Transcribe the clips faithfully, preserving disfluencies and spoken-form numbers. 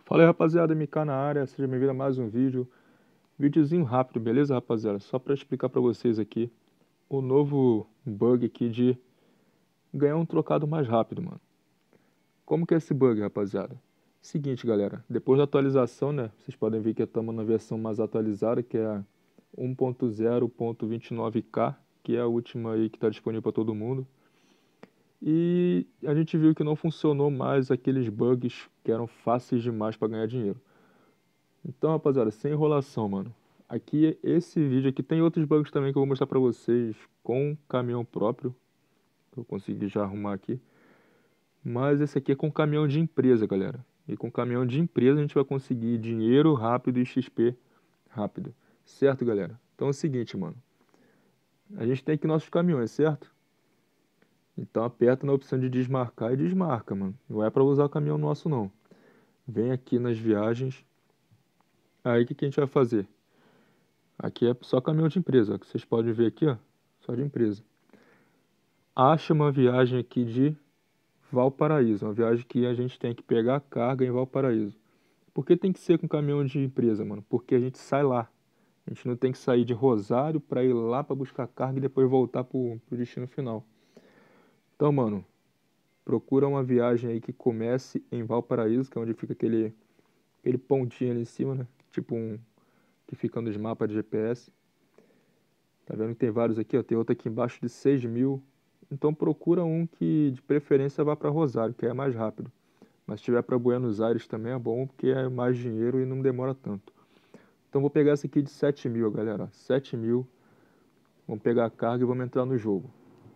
Fala aí, rapaziada, M K na área, seja bem-vindo a mais um vídeo. Videozinho rápido, beleza, rapaziada? Só para explicar para vocês aqui o novo bug aqui de ganhar um trocado mais rápido, mano. Como que é esse bug, rapaziada? Seguinte, galera, depois da atualização, né, vocês podem ver que estamos na versão mais atualizada, que é a um ponto zero ponto vinte e nove K, que é a última aí que está disponível para todo mundo. E a gente viu que não funcionou mais aqueles bugs que eram fáceis demais para ganhar dinheiro. Então, rapaziada, sem enrolação, mano. Aqui, esse vídeo aqui tem outros bugs também que eu vou mostrar pra vocês com caminhão próprio. Que eu consegui já arrumar aqui. Mas esse aqui é com caminhão de empresa, galera. E com caminhão de empresa a gente vai conseguir dinheiro rápido e X P rápido. Certo, galera? Então é o seguinte, mano. A gente tem aqui nossos caminhões, certo? Então aperta na opção de desmarcar e desmarca, mano. Não é pra usar o caminhão nosso, não. Vem aqui nas viagens. Aí o que que a gente vai fazer? Aqui é só caminhão de empresa, ó, que vocês podem ver aqui, ó, só de empresa. Acha uma viagem aqui de Valparaíso, uma viagem que a gente tem que pegar a carga em Valparaíso. Por que tem que ser com caminhão de empresa, mano? Porque a gente sai lá. A gente não tem que sair de Rosário para ir lá para buscar carga e depois voltar pro, pro destino final. Então, mano, procura uma viagem aí que comece em Valparaíso, que é onde fica aquele, aquele pontinho ali em cima, né? Tipo um que fica nos mapas de G P S. Tá vendo que tem vários aqui, ó. Tem outro aqui embaixo de seis mil. Então procura um que de preferência vá para Rosário, que é mais rápido. Mas se tiver para Buenos Aires também é bom, porque é mais dinheiro e não demora tanto. Então vou pegar esse aqui de sete mil, galera. sete mil. Vamos pegar a carga e vamos entrar no jogo.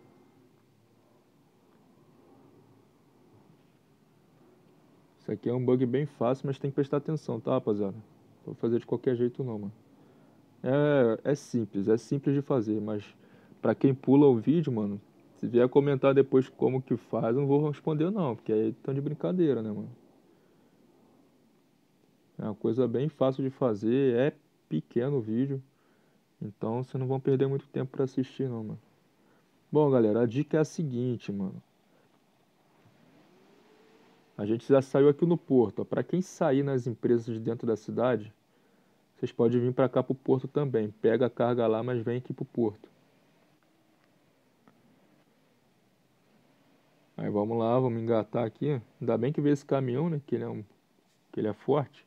Isso aqui é um bug bem fácil, mas tem que prestar atenção, tá, rapaziada? Não vou fazer de qualquer jeito não, mano. É, é simples, é simples de fazer, mas pra quem pula o vídeo, mano, se vier comentar depois como que faz, eu não vou responder não, porque aí estão de brincadeira, né, mano? É uma coisa bem fácil de fazer, é pequeno o vídeo, então vocês não vão perder muito tempo pra assistir não, mano. Bom, galera, a dica é a seguinte, mano. A gente já saiu aqui no porto, ó. Pra quem sair nas empresas de dentro da cidade, vocês podem vir pra cá pro porto também. Pega a carga lá, mas vem aqui pro porto. Aí vamos lá, vamos engatar aqui, ó. Ainda bem que veio esse caminhão, né? Que ele é, um, que ele é forte.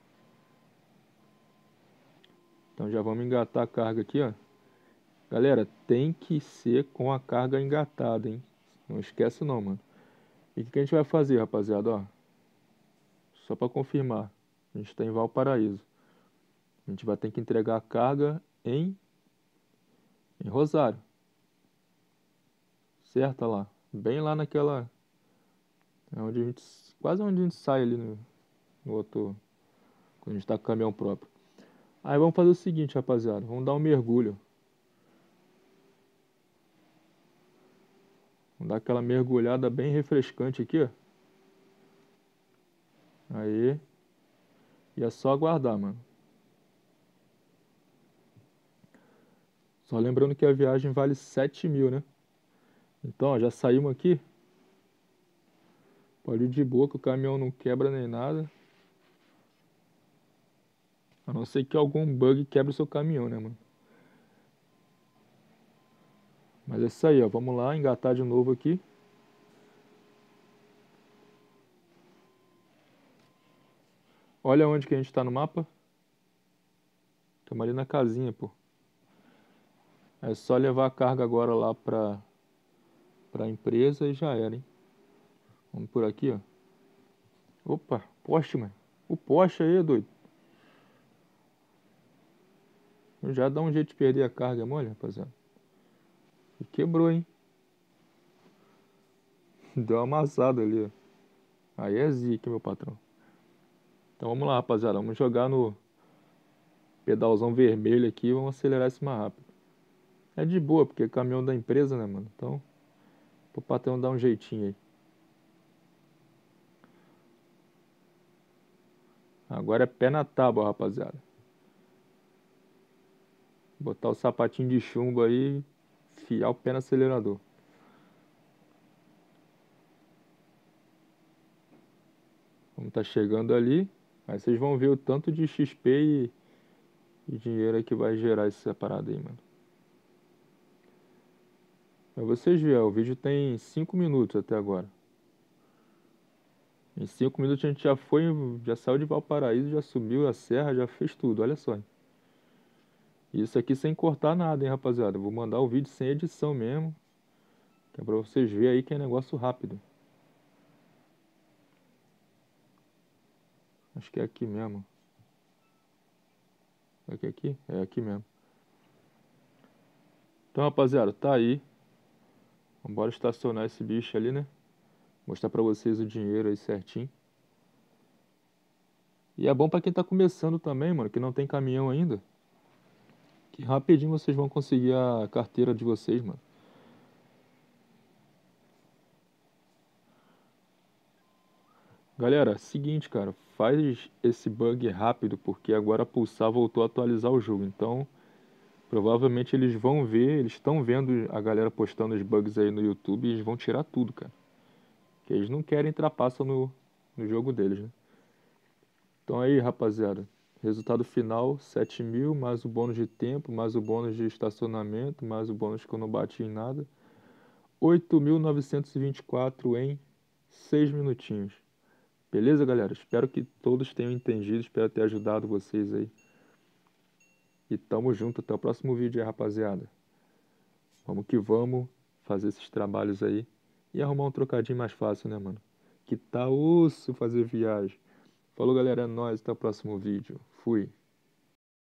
Então já vamos engatar a carga aqui, ó. Galera, tem que ser com a carga engatada, hein? Não esquece não, mano. E o que que a gente vai fazer, rapaziada, ó? Só pra confirmar. A gente tá em Valparaíso. A gente vai ter que entregar a carga em, em Rosário. Certo, olha lá. Bem lá naquela... É onde a gente... Quase onde a gente sai ali no, no outro... Quando a gente tá com o caminhão próprio. Aí vamos fazer o seguinte, rapaziada. Vamos dar um mergulho. Vamos dar aquela mergulhada bem refrescante aqui, ó. Aí. E é só aguardar, mano. Só lembrando que a viagem vale sete mil, né? Então, ó, já saímos aqui. Pode ir de boa que o caminhão não quebra nem nada. A não ser que algum bug quebre o seu caminhão, né, mano? Mas é isso aí, ó. Vamos lá, engatar de novo aqui. Olha onde que a gente tá no mapa. Estamos ali na casinha, pô. É só levar a carga agora lá pra, pra empresa e já era, hein? Vamos por aqui, ó. Opa, poste, mano. O poste aí, doido. Já dá um jeito de perder a carga, mole, rapaziada. E quebrou, hein? Deu uma amassada ali, ó. Aí é zica, meu patrão. Então vamos lá, rapaziada. Vamos jogar no pedalzão vermelho aqui e vamos acelerar isso mais rápido. É de boa, porque é caminhão da empresa, né, mano? Então, pro patrão dar um jeitinho aí. Agora é pé na tábua, rapaziada. Botar o sapatinho de chumbo aí, enfiar o pé no acelerador. Vamos tá chegando ali. Aí vocês vão ver o tanto de X P e, e dinheiro aí que vai gerar essa parada aí, mano. Pra vocês verem, o vídeo tem cinco minutos até agora. Em cinco minutos a gente já foi, já saiu de Valparaíso, já subiu a serra, já fez tudo, olha só. Isso aqui sem cortar nada, hein, rapaziada. Vou mandar o vídeo sem edição mesmo. Que é pra vocês verem aí que é negócio rápido. Acho que é aqui mesmo. É aqui, aqui? É aqui mesmo. Então, rapaziada, tá aí. Vambora estacionar esse bicho ali, né? Mostrar pra vocês o dinheiro aí certinho. E é bom pra quem tá começando também, mano, que não tem caminhão ainda. Que rapidinho vocês vão conseguir a carteira de vocês, mano. Galera, seguinte, cara, faz esse bug rápido, porque agora a Pulsar voltou a atualizar o jogo. Então, provavelmente eles vão ver, eles estão vendo a galera postando os bugs aí no YouTube e eles vão tirar tudo, cara. Que eles não querem trapaça no, no jogo deles, né? Então aí, rapaziada, resultado final, sete mil, mais o bônus de tempo, mais o bônus de estacionamento, mais o bônus que eu não bati em nada. oito mil novecentos e vinte e quatro em seis minutinhos. Beleza, galera? Espero que todos tenham entendido, espero ter ajudado vocês aí. E tamo junto, até o próximo vídeo aí, rapaziada. Vamos que vamos fazer esses trabalhos aí e arrumar um trocadinho mais fácil, né, mano? Que tá osso fazer viagem. Falou, galera, é nóis, até o próximo vídeo. Fui.